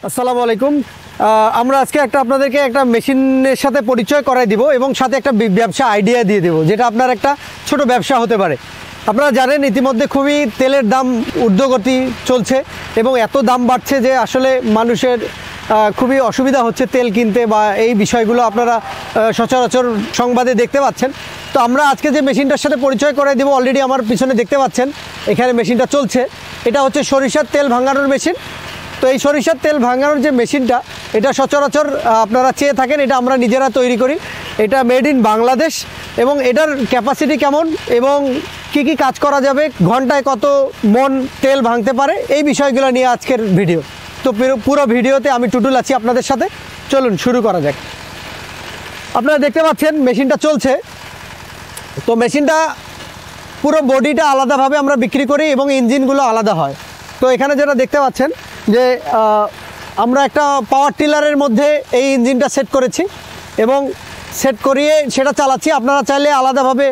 আসসালামু আলাইকুম। আমরা আজকে আপনাদেরকে একটা মেশিনের সাথে পরিচয় করাই দিব এবং সাথে একটা ব্যবসা আইডিয়া দিয়ে দেব, যেটা আপনার একটা ছোট ব্যবসা হতে পারে। আপনারা জানেন ইতিমধ্যে খুবই তেলের দাম ঊর্ধ্বগতি চলছে এবং এত দাম বাড়ছে যে আসলে মানুষের খুবই অসুবিধা হচ্ছে তেল কিনতে, বা এই বিষয়গুলো আপনারা সচরাচর সংবাদে দেখতে পাচ্ছেন। তো আমরা আজকে যে মেশিনটার সাথে পরিচয় করাই দেবো, অলরেডি আমার পিছনে দেখতে পাচ্ছেন এখানে মেশিনটা চলছে। এটা হচ্ছে সরিষার তেল ভাঙানোর মেশিন। তো এই সরিষার তেল ভাঙানোর যে মেশিনটা, এটা সচরাচর আপনারা চেয়ে থাকেন, এটা আমরা নিজেরা তৈরি করি। এটা মেড ইন বাংলাদেশ এবং এটার ক্যাপাসিটি কেমন এবং কি কি কাজ করা যাবে, ঘন্টায় কত মন তেল ভাঙতে পারে, এই বিষয়গুলো নিয়ে আজকের ভিডিও। তো পুরো ভিডিওতে আমি টুটুল আছি আপনাদের সাথে। চলুন শুরু করা যাক। আপনারা দেখতে পাচ্ছেন মেশিনটা চলছে। তো মেশিনটা পুরো বডিটা আলাদাভাবে আমরা বিক্রি করি এবং ইঞ্জিনগুলো আলাদা হয়। তো এখানে যেটা দেখতে পাচ্ছেন যে আমরা একটা পাওয়ার টিলারের মধ্যে এই ইঞ্জিনটা সেট করেছি এবং সেট করিয়ে সেটা চালাচ্ছি। আপনারা চাইলে আলাদাভাবে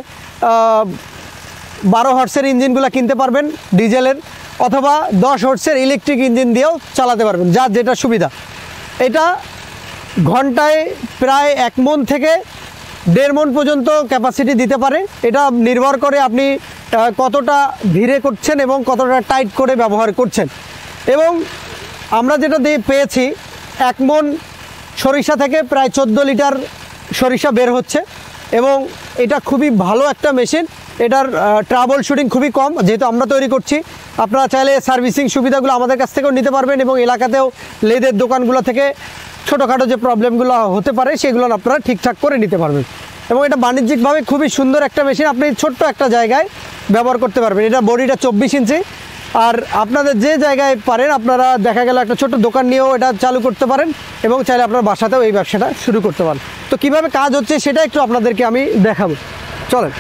12 হর্সের ইঞ্জিনগুলো কিনতে পারবেন ডিজেলের, অথবা 10 হর্সের ইলেকট্রিক ইঞ্জিন দিয়েও চালাতে পারবেন, যার যেটা সুবিধা। এটা ঘন্টায় প্রায় 1 মণ থেকে 1.5 মণ পর্যন্ত ক্যাপাসিটি দিতে পারে। এটা নির্ভর করে আপনি কতটা ধীরে করছেন এবং কতটা টাইট করে ব্যবহার করছেন। এবং আমরা যেটা পেয়েছি, 1 মণ সরিষা থেকে প্রায় 14 লিটার সরিষা বের হচ্ছে এবং এটা খুবই ভালো একটা মেশিন। এটার ট্রাবল শুটিং খুবই কম, যেহেতু আমরা তৈরি করছি। আপনারা চাইলে সার্ভিসিং সুবিধাগুলো আমাদের কাছ থেকেও নিতে পারবেন এবং এলাকাতেও লেদের দোকানগুলো থেকে ছোটোখাটো যে প্রবলেমগুলো হতে পারে সেগুলো আপনারা ঠিকঠাক করে নিতে পারবেন। এবং এটা বাণিজ্যিকভাবে খুবই সুন্দর একটা মেশিন, আপনি ছোট্ট একটা জায়গায় ব্যবহার করতে পারবেন। এটা বডিটা 24 ইঞ্চি। আর আপনাদের যে জায়গায় পারেন, আপনারা দেখা গেল একটা ছোট্ট দোকান নিয়েও এটা চালু করতে পারেন এবং চাইলে আপনার বাসাতেও এই ব্যবসাটা শুরু করতে পারেন। তো কিভাবে কাজ হচ্ছে সেটা একটু আপনাদেরকে আমি দেখাবো, চলেন।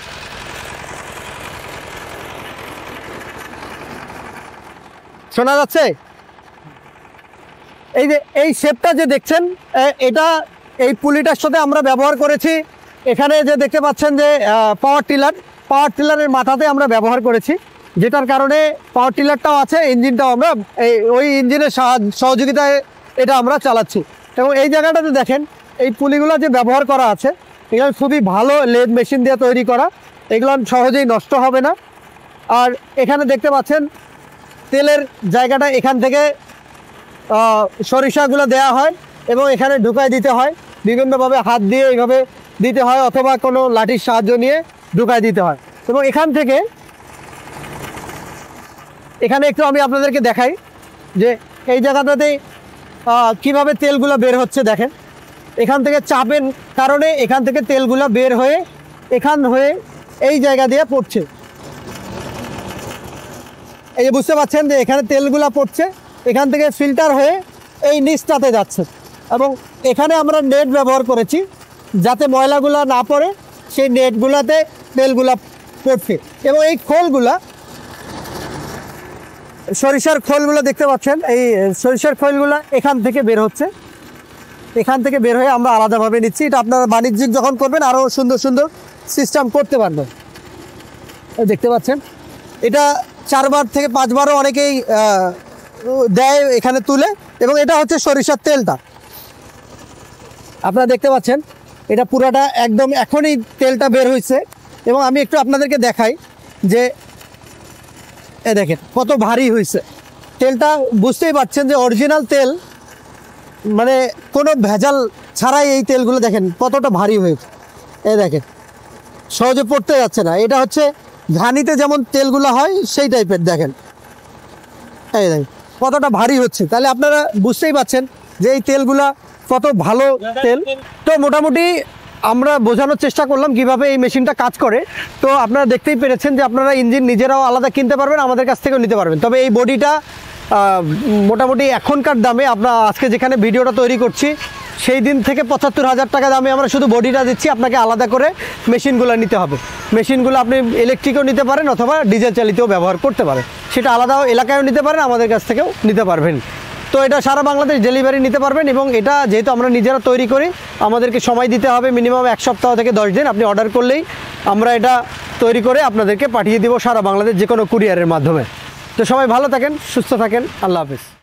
শোনা যাচ্ছে? এই যে এই শেপটা যে দেখছেন, এটা এই পুলিটার সাথে আমরা ব্যবহার করেছি। এখানে যে দেখতে পাচ্ছেন যে পাওয়ার টিলারের মাথাতে আমরা ব্যবহার করেছি, যেটার কারণে পাওয়ার টিলারটাও আছে, ইঞ্জিনটাও আমরা ওই ইঞ্জিনের সহযোগিতায় এটা আমরা চালাচ্ছি। এবং এই জায়গাটাতে দেখেন এই পুলিগুলো যে ব্যবহার করা আছে, এগুলো খুবই ভালো লেদ মেশিন দিয়ে তৈরি করা, এগুলো সহজেই নষ্ট হবে না। আর এখানে দেখতে পাচ্ছেন তেলের জায়গাটা, এখান থেকে সরিষাগুলো দেয়া হয় এবং এখানে ঢুকাই দিতে হয়। বিভিন্নভাবে হাত দিয়ে এইভাবে দিতে হয় অথবা কোনো লাঠির সাহায্য নিয়ে ঢুকাই দিতে হয়। এবং এখান থেকে এখানে একটু আমি আপনাদেরকে দেখাই যে এই জায়গাটাতে কিভাবে তেলগুলো বের হচ্ছে। দেখেন এখান থেকে চাপের কারণে এখান থেকে তেলগুলো বের হয়ে হয়ে এই জায়গা দিয়ে পড়ছে। এই যে বুঝতে পারছেন যে এখানে তেলগুলো পড়ছে, এখান থেকে ফিল্টার হয়ে এই নিচটাতে যাচ্ছে। এবং এখানে আমরা নেট ব্যবহার করেছি যাতে ময়লাগুলো না পড়ে, সেই নেটগুলোতে তেলগুলা পড়ছে। এবং এই খোলগুলা, সরিষার খোলগুলো দেখতে পাচ্ছেন, এই সরিষার খোলগুলো এখান থেকে বের হচ্ছে, এখান থেকে বের হয়ে আমরা আলাদাভাবে নিচ্ছি। এটা আপনারা বাণিজ্যিক যখন করবেন আরও সুন্দর সুন্দর সিস্টেম করতে পারবেন। দেখতে পাচ্ছেন এটা 4 বার থেকে 5 বারও অনেকেই দেয় এখানে তুলে। এবং এটা হচ্ছে সরিষার তেলটা, আপনারা দেখতে পাচ্ছেন এটা পুরাটা একদম এখনই তেলটা বের হয়েছে। এবং আমি একটু আপনাদেরকে দেখাই যে দেখেন কত ভারী হয়েছে তেলটা। বুঝতেই পারছেন যে অরিজিনাল তেল, মানে কোনো ভেজাল ছাড়াই এই তেলগুলো দেখেন কতটা ভারী হয়েছে। দেখেন সহজে পড়তে যাচ্ছে না। এটা হচ্ছে ঘানিতে যেমন তেলগুলো হয় সেই টাইপের। দেখেন দেখেন কতটা ভারী হচ্ছে, তাহলে আপনারা বুঝতেই পারছেন যে এই তেলগুলা কত ভালো তেল। তো মোটামুটি আমরা বোঝানোর চেষ্টা করলাম কিভাবে এই মেশিনটা কাজ করে। তো আপনারা দেখতেই পেরেছেন যে আপনারা ইঞ্জিন নিজেরাও আলাদা কিনতে পারবেন, আমাদের কাছ থেকেও নিতে পারবেন। তবে এই বডিটা মোটামুটি এখনকার দামে, আমরা আজকে যেখানে ভিডিওটা তৈরি করছি সেই দিন থেকে 75,000 টাকা দামে আমরা শুধু বডিটা দিচ্ছি। আপনাকে আলাদা করে মেশিনগুলো নিতে হবে। মেশিনগুলো আপনি ইলেকট্রিকও নিতে পারেন অথবা ডিজেল চালিতও ব্যবহার করতে পারেন, সেটা আলাদা এলাকায়ও নিতে পারেন, আমাদের কাছ থেকেও নিতে পারবেন। তো এটা সারা বাংলাদেশ ডেলিভারি নিতে পারবেন। এবং এটা যেহেতু আমরা নিজেরা তৈরি করি, আমাদেরকে সময় দিতে হবে মিনিমাম 1 সপ্তাহ থেকে 10 দিন। আপনি অর্ডার করলেই আমরা এটা তৈরি করে আপনাদেরকে পাঠিয়ে দিব সারা বাংলাদেশ যে কোনো কুরিয়ারের মাধ্যমে। তো সবাই ভালো থাকেন, সুস্থ থাকেন, আল্লাহ হাফেজ।